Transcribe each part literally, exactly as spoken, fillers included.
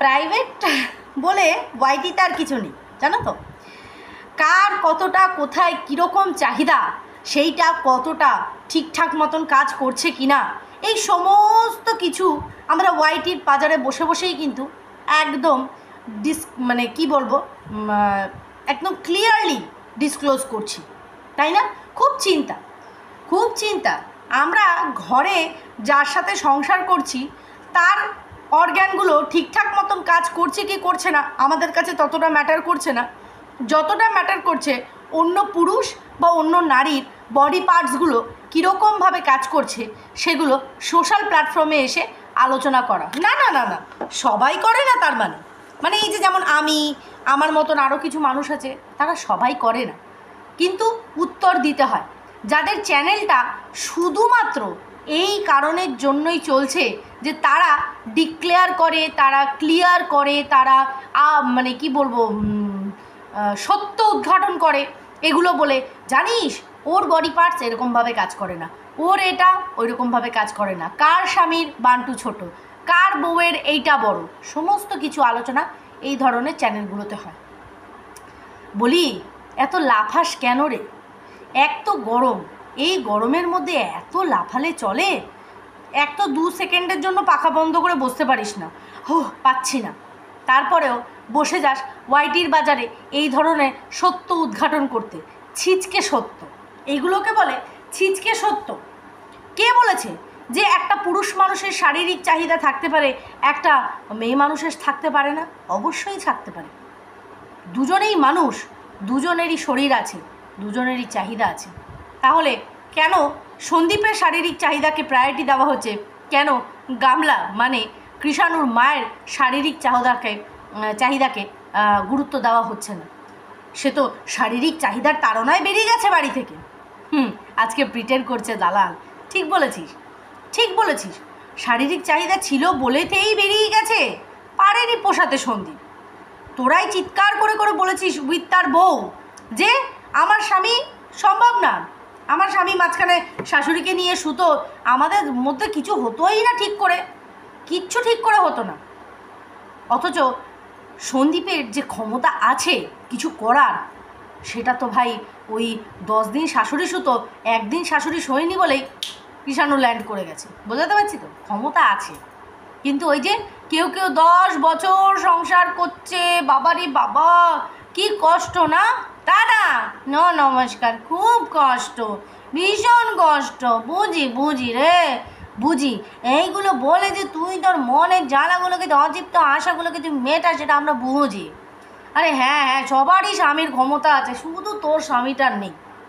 Private বলে ওয়াইটিতে আর কিছু নেই, জানো তো। কার কতটা কোথায় কীরকম চাহিদা, সেইটা কতটা ঠিকঠাক মতন কাজ করছে কি না, এই সমস্ত কিছু আমরা ওয়াইটির বাজারে বসে বসেই কিন্তু একদম ডিস মানে কি বলবো একদম ক্লিয়ারলি ডিসক্লোজ করছি, তাই না? খুব চিন্তা, খুব চিন্তা। আমরা ঘরে যার সাথে সংসার করছি তার অর্গ্যানগুলো ঠিকঠাক মতন কাজ করছে কি করছে না আমাদের কাছে ততটা ম্যাটার করছে না, যতটা ম্যাটার করছে অন্য পুরুষ বা অন্য নারীর বডি পার্টসগুলো কীরকমভাবে কাজ করছে সেগুলো সোশ্যাল প্ল্যাটফর্মে এসে আলোচনা করা। না না না না সবাই করে না, তার মানে মানে এই যে যেমন আমি, আমার মতন আরও কিছু মানুষ আছে, তারা সবাই করে না, কিন্তু উত্তর দিতে হয়। যাদের চ্যানেলটা শুধুমাত্র এই কারণের জন্যই চলছে যে তারা ডিক্লেয়ার করে, তারা ক্লিয়ার করে, তারা মানে কি বলবো সত্য উদ্ঘাটন করে, এগুলো বলে জানিস ওর বডি পার্টস এরকমভাবে কাজ করে না, ওর এটা ওইরকমভাবে কাজ করে না, কার স্বামীর বান্টু ছোট, কার বউয়ের এইটা বড়, সমস্ত কিছু আলোচনা এই ধরনের চ্যানেলগুলোতে হয়। বলি এত লাফাস কেন রে? এক তো গরম, এই গরমের মধ্যে এত লাফালে চলে? এক তো দু সেকেন্ডের জন্য পাখা বন্ধ করে বসতে পারিস না, হো পাচ্ছি না, তারপরেও বসে যাস ওয়াইটির বাজারে এই ধরনের সত্য উদ্ঘাটন করতে। ছিচকে সত্য, এইগুলোকে বলে ছিচকে সত্য। কে বলেছে যে একটা পুরুষ মানুষের শারীরিক চাহিদা থাকতে পারে, একটা মেয়ে মানুষের থাকতে পারে না? অবশ্যই থাকতে পারে। দুজনেই মানুষ, দুজনেরই শরীর আছে, দুজনেরই চাহিদা আছে। তাহলে কেন সন্দীপের শারীরিক চাহিদাকে প্রায়োরিটি দেওয়া হচ্ছে, কেন গামলা মানে কৃষাণুর মায়ের শারীরিক চাহিদাকে চাহিদাকে গুরুত্ব দেওয়া হচ্ছে না? সে তো শারীরিক চাহিদার তাড়নায় বেরিয়ে গেছে বাড়ি থেকে। হুম আজকে প্রিটেন্ড করছে দালাল। ঠিক বলেছিস, ঠিক বলেছিস, শারীরিক চাহিদা ছিল বলেতেই বেরিয়ে গেছে, পারেনি পোষাতে সন্দীপ। তোরাই চিৎকার করে করে বলেছিস উইথ তার বউ যে আমার স্বামী সম্ভব না, আমার স্বামী মাঝখানে শাশুড়িকে নিয়ে শুতো, আমাদের মধ্যে কিছু হতোই না ঠিক করে, কিচ্ছু ঠিক করে হতো না। অথচ সন্দীপের যে ক্ষমতা আছে কিছু করার, সেটা তো ভাই ওই দশ দিন শাশুড়ি শুতো, একদিন শাশুড়ি শোয়নি বলেই কৃষাণু ল্যান্ড করে গেছে। বোঝাতে পারছি তো? ক্ষমতা আছে, কিন্তু ওই যে কেউ কেউ দশ বছর সংসার করছে, বাবারে বাবা কি কষ্ট না দাদা। ন নমস্কার, খুব কষ্ট, ভীষণ কষ্ট, বুঝি বুঝি রে বুঝি। এইগুলো বলে যে তুই তোর মনের জ্বালাগুলোকে, অতৃপ্ত আশাগুলোকে তুই মেটা, সেটা আমরা বুঝি। আরে হ্যাঁ হ্যাঁ সবারই স্বামীর ক্ষমতা আছে, শুধু তোর স্বামীটার নেই।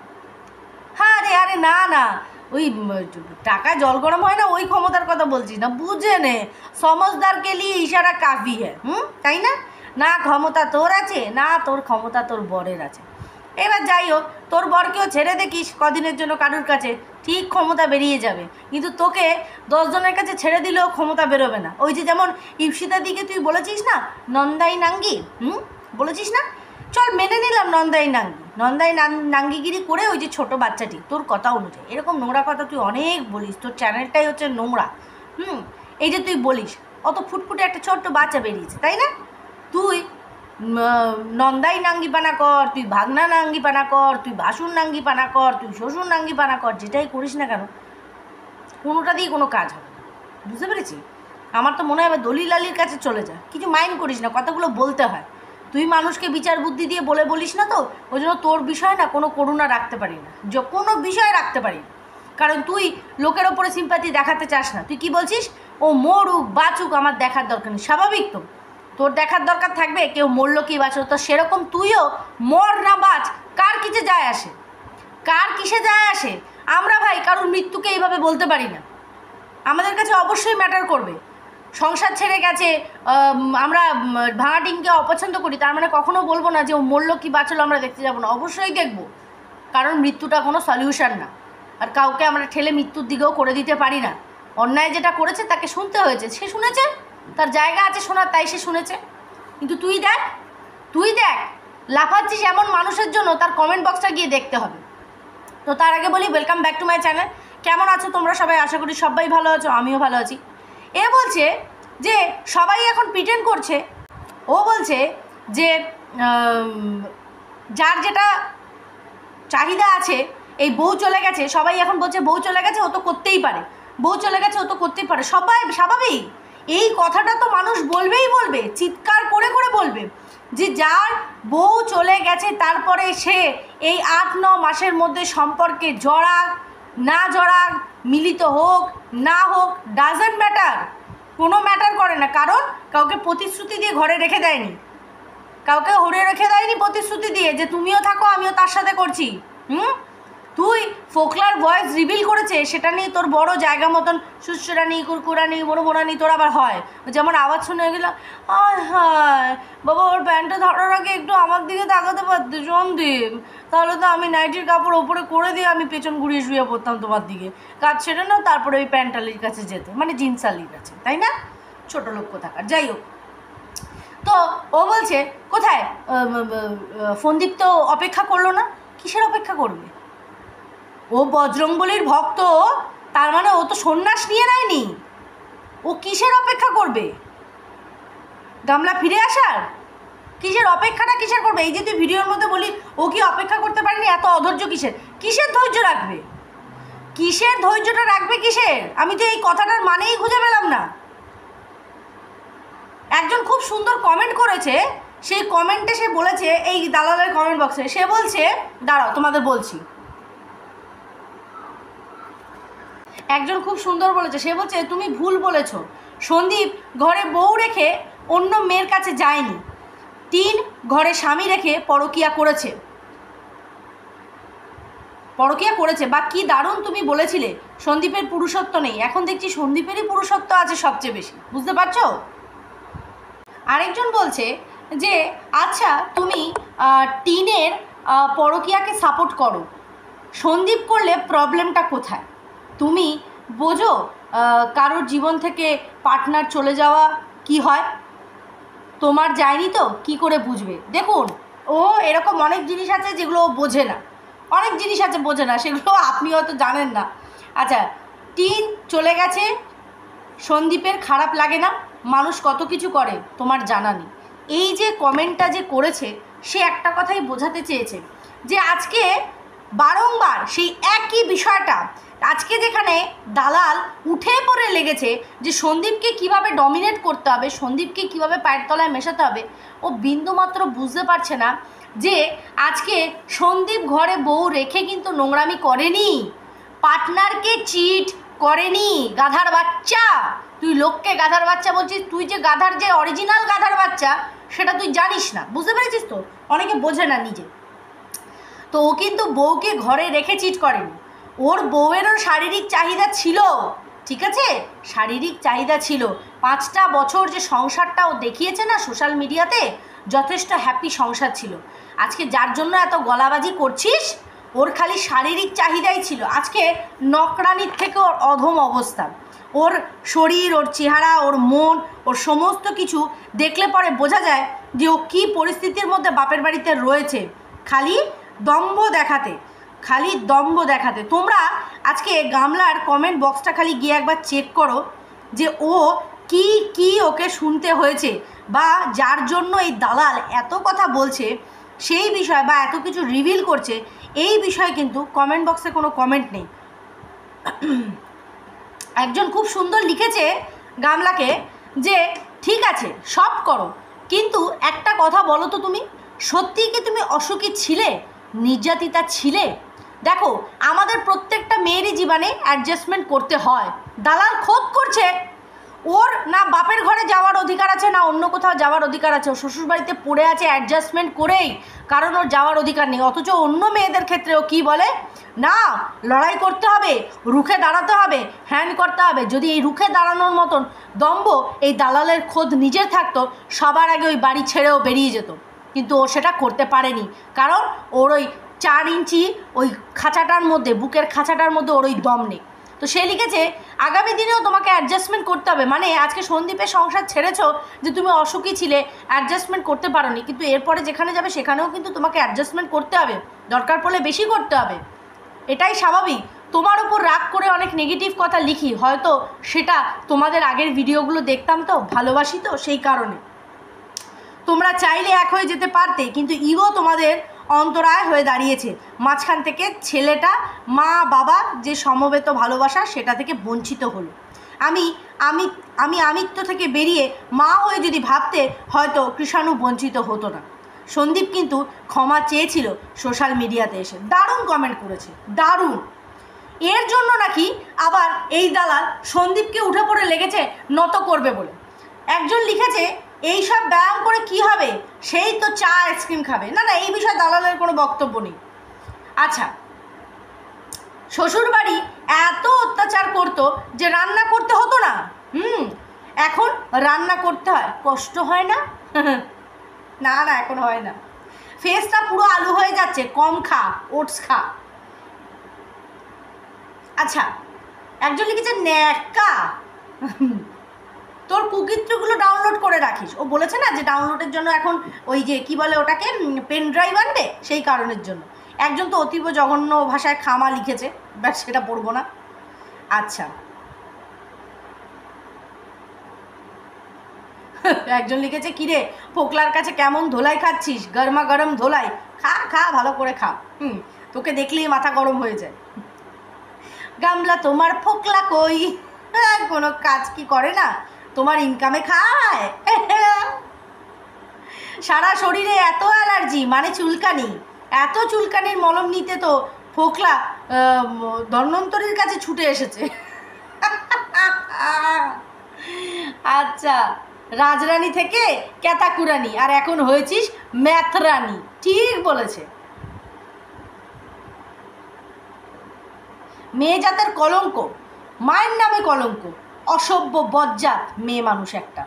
হ্যাঁ রে, আরে না না ওই টাকা জল গরম হয় না ওই ক্ষমতার কথা বলছিস না, বুঝে নে সমঝদারকে লিয়ে ইশারা কাফি হ্যাঁ। হুম তাই না? না ক্ষমতা তোর আছে, না তোর ক্ষমতা তোর বরের আছে। এবার যাই হোক, তোর বরকেও ছেড়ে দেখিস কদিনের জন্য কারুর কাছে, ঠিক ক্ষমতা বেরিয়ে যাবে। কিন্তু তোকে দশজনের কাছে ছেড়ে দিলেও ক্ষমতা বেরোবে না। ওই যে যেমন ইপসিতা দিকে তুই বলেছিস না নন্দাই নাঙ্গি, হুম বলেছিস না, চল মেনে নিলাম নন্দাই নাঙ্গি, নন্দাই নাঙ্গিগিরি করে ওই যে ছোটো বাচ্চাটি, তোর কথা অনুযায়ী এরকম নোংরা কথা তুই অনেক বলিস, তোর চ্যানেলটাই হচ্ছে নোংরা। হুম এই যে তুই বলিস অত ফুটফুটে একটা ছোট্ট বাচ্চা বেরিয়েছে, তাই না? তুই নন্দাই নাঙ্গিপানা কর, তুই ভাগনা নাঙ্গিপানা কর, তুই ভাসুর নাঙ্গিপানা কর, তুই শ্বশুর নাঙ্গিপানা কর, যেটাই করিস না কেন কোনোটা দিয়ে কোনো কাজ হবে না। বুঝতে পেরেছি? আমার তো মনে হয় এবার দলিল আলির কাছে চলে যা, কিছু মাইন্ড করিস না, কথাগুলো বলতে হয়। তুই মানুষকে বিচার বুদ্ধি দিয়ে বলে বলিস না তো, ওই জন্য তোর বিষয় না কোনো করুণা রাখতে পারি না, যে কোনো বিষয় রাখতে পারি না, কারণ তুই লোকের ওপরে সিম্প্যাথি দেখাতে চাস না। তুই কি বলছিস? ও মরুক বাঁচুক আমার দেখার দরকার নেই। স্বাভাবিক তো, তোর দেখার দরকার থাকবে কেউ মরলো কি বাঁচলো, তো সেরকম তুইও মর না বাঁচ, কার কিসে যায় আসে, কার কিসে যায় আসে? আমরা ভাই কারোর মৃত্যুকে এইভাবে বলতে পারি না, আমাদের কাছে অবশ্যই ম্যাটার করবে। সংসার ছেড়ে গেছে, আমরা ভাঙাটিংকে অপছন্দ করি, তার মানে কখনো বলবো না যে ও মরলো কি বাঁচলো আমরা দেখতে যাবো না, অবশ্যই দেখবো, কারণ মৃত্যুটা কোনো সলিউশন না। আর কাউকে আমরা ঠেলে মৃত্যুর দিকেও করে দিতে পারি না। অন্যায় যেটা করেছে তাকে শুনতে হয়েছে, সে শুনেছে, তার জায়গা আছে শোনার, তাই সে শুনেছে। কিন্তু তুই দেখ, তুই দেখ লাফাচ্ছিস এমন মানুষের জন্য, তার কমেন্ট বক্সটা গিয়ে দেখতে হবে। তো তার আগে বলি welcome back to my channel. কেমন আছো তোমরা সবাই? আশা করি সবাই ভালো আছো, আমিও ভালো আছি। এ বলছে যে সবাই এখন প্রিটেন্ড করছে, ও বলছে যে যার যেটা চাহিদা আছে, এই বউ চলে গেছে, সবাই এখন বলছে বউ চলে গেছে ও তো করতেই পারে, বউ চলে গেছে ও তো করতেই পারে, সবাই স্বাভাবিক। এই কথাটা তো মানুষ বলবেই বলবে, চিৎকার করে করে বলবে যে যার বউ চলে গেছে তারপরে সে এই আট ন মাসের মধ্যে সম্পর্কে জড়াক না জড়াক, মিলিত হোক না হোক, ডাজেন্ট ম্যাটার, কোনো ম্যাটার করে না। কারণ কাউকে প্রতিশ্রুতি দিয়ে ঘরে রেখে দেয়নি, কাউকে হরে রেখে দেয়নি প্রতিশ্রুতি দিয়ে যে তুমিও থাকো আমিও তার সাথে করছি। হুম তুই ফোকলার ভয়েস রিভিল করেছে, সেটা নিয়ে তোর বড় জায়গা মতন সুসরানি কুরকুরানি বড় বড়ানি তোর আবার হয়। যেমন আওয়াজ শুনে গেলাম, আয় হায় বাবা ওর প্যান্টটা ধরার আগে একটু আমার দিকে তাকাতে পারতে সন্দীপ, তাহলে তো আমি নাইটির কাপড় ওপরে করে দিয়ে আমি পেছন ঘুরিয়ে শুয়ে পড়তাম তোমার দিকে, কাজ ছেড়ে না তারপরে ওই প্যান্টালির কাছে যেতে, মানে জিন্স আলির কাছে, তাই না? ছোটো লোক কোথাকার। যাই হোক, তো ও বলছে কোথায় ফোনদীপ তো অপেক্ষা করলো না, কিসের অপেক্ষা করবে? ও বজরংবলীর ভক্ত, তার মানে ও তো সন্ন্যাস নিয়ে নেয়নি, ও কিসের অপেক্ষা করবে? গামলা ফিরে আসার কিসের অপেক্ষাটা কিসের করবে? এই যে তুই ভিডিওর মধ্যে বলি ও কি অপেক্ষা করতে পারেনি, এত অধৈর্য কিসের? কিসের ধৈর্য রাখবে? কিসের ধৈর্যটা রাখবে কিসের? আমি তো এই কথাটার মানেই খুঁজে পেলাম না। একজন খুব সুন্দর কমেন্ট করেছে, সেই কমেন্টে সে বলেছে, এই দালালের কমেন্ট বক্সে সে বলছে, দাঁড়াও তোমাদের বলছি, একজন খুব সুন্দর বলেছে, সে বলছে তুমি ভুল বলেছ, সন্দীপ ঘরে বউ রেখে অন্য মেয়ের কাছে যায়নি, তিন ঘরে স্বামী রেখে পরকিয়া করেছে, পরকিয়া করেছে বা কি দারুণ তুমি বলেছিলে সন্দীপের পুরুষত্ব নেই, এখন দেখছি সন্দীপেরই পুরুষত্ব আছে সবচেয়ে বেশি, বুঝতে পারছো? আরেকজন বলছে যে আচ্ছা তুমি টিনের পরকিয়াকে সাপোর্ট করো, সন্দীপ করলে প্রবলেমটা কোথায়? তুমি বোঝো কারোর জীবন থেকে পার্টনার চলে যাওয়া কি হয়? তোমার যায়নি তো কি করে বুঝবে? দেখুন, ও এরকম অনেক জিনিস আছে যেগুলো ও বোঝে না, অনেক জিনিস আছে বোঝে না, সেগুলো আপনি হয়তো জানেন না। আচ্ছা, টিন চলে গেছে, সন্দীপের খারাপ লাগে না? মানুষ কত কিছু করে তোমার জানা নেই। এই যে কমেন্টটা যে করেছে, সে একটা কথাই বোঝাতে চেয়েছে যে আজকে বারংবার সেই একই বিষয়টা, আজকে যেখানে দালাল উঠে পড়ে লেগেছে যে সন্দীপকে কিভাবে ডমিনেট করতে হবে, সন্দীপকে কিভাবে পায়ের তলায় মেশাতে হবে, ও বিন্দুমাত্র বুঝতে পারছে না যে আজকে সন্দীপ ঘরে বউ রেখে কিন্তু নোংরামি করেনি, পার্টনারকে চিট করেনি। গাধার বাচ্চা, তুই লোককে গাধার বাচ্চা বলছিস, তুই যে গাধার যে অরিজিনাল গাধার বাচ্চা সেটা তুই জানিস না, বুঝতে পেরেছিস তো? অনেকে বোঝে না নিজে। তো ও কিন্তু বউকে ঘরে রেখে চিট করেনি, ওর বউয়েরও শারীরিক চাহিদা ছিল, ঠিক আছে, শারীরিক চাহিদা ছিল। পাঁচটা বছর যে সংসারটা ও দেখিয়েছে না সোশ্যাল মিডিয়াতে, যথেষ্ট হ্যাপি সংসার ছিল। আজকে যার জন্য এত গলাবাজি করছিস, ওর খালি শারীরিক চাহিদাই ছিল। আজকে নকরানির থেকে ওর অধম অবস্থা, ওর শরীর, ওর চেহারা, ওর মন, ওর সমস্ত কিছু দেখলে পরে বোঝা যায় যে ও কী পরিস্থিতির মধ্যে বাপের বাড়িতে রয়েছে, খালি দম্ভ দেখাতে, খালি দম্ভ দেখাতে। তোমরা আজকে গামলার কমেন্ট বক্সটা খালি গিয়ে একবার চেক করো যে ও কি কি ওকে শুনতে হয়েছে, বা যার জন্য এই দালাল এত কথা বলছে সেই বিষয় বা এত কিছু রিভিল করছে, এই বিষয়ে কিন্তু কমেন্ট বক্সে কোনো কমেন্ট নেই। একজন খুব সুন্দর লিখেছে গামলাকে যে ঠিক আছে সব করো, কিন্তু একটা কথা বলো তো, তুমি সত্যিই কি তুমি অসুখী ছিলে, নির্যাতিতা ছিলে? দেখো, আমাদের প্রত্যেকটা মেয়েরই জীবনে অ্যাডজাস্টমেন্ট করতে হয়। দালাল খোদ করছে, ওর না বাপের ঘরে যাওয়ার অধিকার আছে না অন্য কোথাও যাওয়ার অধিকার আছে, ও শ্বশুরবাড়িতে পড়ে আছে অ্যাডজাস্টমেন্ট করেই, কারণ ওর যাওয়ার অধিকার নেই। অথচ অন্য মেয়েদের ক্ষেত্রেও কি বলে, না লড়াই করতে হবে, রুখে দাঁড়াতে হবে, হ্যান্ড করতে হবে। যদি এই রুখে দাঁড়ানোর মতন দম্ভ এই দালালের খোদ নিজের থাকতো, সবার আগে ওই বাড়ি ছেড়েও বেরিয়ে যেত, কিন্তু ও সেটা করতে পারেনি, কারণ ওর ওই চার ইঞ্চি ওই খাঁচাটার মধ্যে, বুকের খাঁচাটার মধ্যে ওর ওই দম নেই। তো সে লিখেছে আগামী দিনেও তোমাকে অ্যাডজাস্টমেন্ট করতে হবে, মানে আজকে সন্দীপের সংসার ছেড়েছো যে তুমি অসুখী ছিলে, অ্যাডজাস্টমেন্ট করতে পারোনি, কিন্তু এরপরে যেখানে যাবে সেখানেও কিন্তু তোমাকে অ্যাডজাস্টমেন্ট করতে হবে, দরকার পড়লে বেশি করতে হবে, এটাই স্বাভাবিক। তোমার উপর রাগ করে অনেক নেগেটিভ কথা লিখি, হয়তো সেটা তোমাদের আগের ভিডিওগুলো দেখতাম তো, ভালোবাসি তো, সেই কারণে। তোমরা চাইলে এক হয়ে যেতে পারতে, কিন্তু ইগো তোমাদের অন্তরায় হয়ে দাঁড়িয়েছে। মাঝখান থেকে ছেলেটা মা বাবা যে সমবেত ভালোবাসা সেটা থেকে বঞ্চিত হলো। আমি আমি আমি আমিত্ব থেকে বেরিয়ে মা হয়ে যদি ভাবতে, হয়তো কৃষাণু বঞ্চিত হতো না। সন্দীপ কিন্তু ক্ষমা চেয়েছিল সোশ্যাল মিডিয়াতে এসে, দারুণ কমেন্ট করেছে, দারুণ। এর জন্য নাকি আবার এই দালাল সন্দীপকে উঠে পড়ে লেগেছে নত করবে বলে। একজন লিখেছে এই সব ব্যায়াম করে কি হবে, সেই তো চা আইসক্রিম খাবে। না না, এই বিষয়ে দালালের কোনো বক্তব্য নেই। আচ্ছা, শ্বশুরবাড়ি এত অত্যাচার করতো যে রান্না করতে হতো না, হুম এখন রান্না করতে হয়, কষ্ট হয় না? না না, এখন হয় না। ফেসটা পুরো আলু হয়ে যাচ্ছে, কম খা, ওটস খা। আচ্ছা, একজন লিখেছে ন্যাকা, তোর কুকিত্রগুলো ডাউনলোড করে রাখিস। ও বলেছে না যে ডাউনলোডের জন্য এখন ওই যে কি বলে ওটাকে, পেন ড্রাইভ আনবে, সেই কারণের জন্য। একজন তো অতীব জঘন্য ভাষায় খামা লিখেছে, ব্যাস সেটা পড়বো না। আচ্ছা, একজন লিখেছে কিরে ফোকলার কাছে কেমন ধোলাই খাচ্ছিস, গরমা গরম ধোলাই, খা খা ভালো করে খা, হুম তোকে দেখলেই মাথা গরম হয়ে যায়। গামলা তোমার ফোকলা কই, কোনো কাজ কি করে না, তোমার ইনকামে খায়। সারা শরীরে এত অ্যালার্জি, মানে চুলকানি, এত চুলকানির মলম নিতে তো ফোকলা ধন্বন্তরীর কাছে ছুটে এসেছে। আচ্ছা, রাজরানী থেকে ক্যাতাকুরানি, আর এখন হয়েছিস ম্যাথরানি, ঠিক বলেছে। মেয়ে জাতের কলঙ্ক, মায়ের নামে কলঙ্ক, অসভ্য বজ্জাত মেয়ে মানুষ একটা।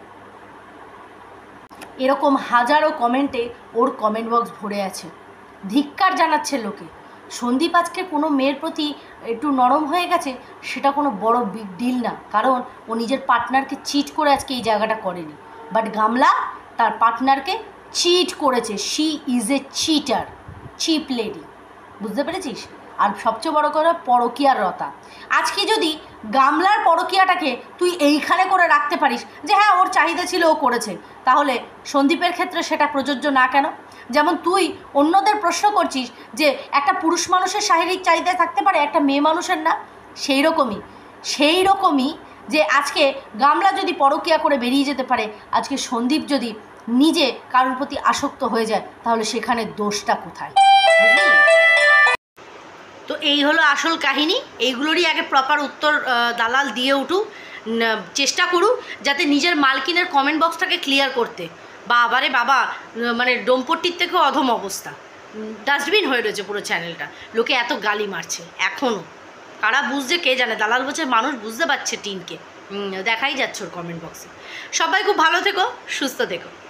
এরকম হাজারো কমেন্টে ওর কমেন্ট বক্স ভরে আছে, ধিক্কার জানাচ্ছে লোকে। সন্দীপ আজকে কোনো মেয়ের প্রতি একটু নরম হয়ে গেছে, সেটা কোনো বড় বিগ ডিল না, কারণ ও নিজের পার্টনারকে চিট করে আজকে এই জায়গাটা করেনি। বাট গামলা তার পার্টনারকে চিট করেছে, she is a cheater, cheap lady, বুঝতে পেরেছিস? আর সবচেয়ে বড় করে পরকীয়ার রতা। আজকে যদি গামলার পরকীয়াটাকে তুই এইখানে করে রাখতে পারিস যে হ্যাঁ ওর চাহিদা ছিল ও করেছে, তাহলে সন্দীপের ক্ষেত্রে সেটা প্রযোজ্য না কেন? যেমন তুই অন্যদের প্রশ্ন করছিস যে একটা পুরুষ মানুষের শারীরিক চাহিদা থাকতে পারে, একটা মেয়ে মানুষের না, সেই রকমই সেই রকমই যে আজকে গামলা যদি পরকীয়া করে বেরিয়ে যেতে পারে, আজকে সন্দীপ যদি নিজে কারোর প্রতি আসক্ত হয়ে যায়, তাহলে সেখানে দোষটা কোথায়? তো এই হলো আসল কাহিনী। এইগুলোরই আগে প্রপার উত্তর দালাল দিয়ে উঠুক, চেষ্টা করুক যাতে নিজের মালকিনের কমেন্ট বক্সটাকে ক্লিয়ার করতে। বাবারে বাবা, মানে ডোমপট্টির থেকেও অধম অবস্থা, ডাস্টবিন হয়ে রয়েছে পুরো চ্যানেলটা, লোকে এত গালি মারছে এখনও। কারা বুঝছে কে জানে, দালাল বলছে মানুষ বুঝতে পারছে টিনকে, দেখাই যাচ্ছে ওর কমেন্ট বক্সে। সবাই খুব ভালো থেকো, সুস্থ থেকো।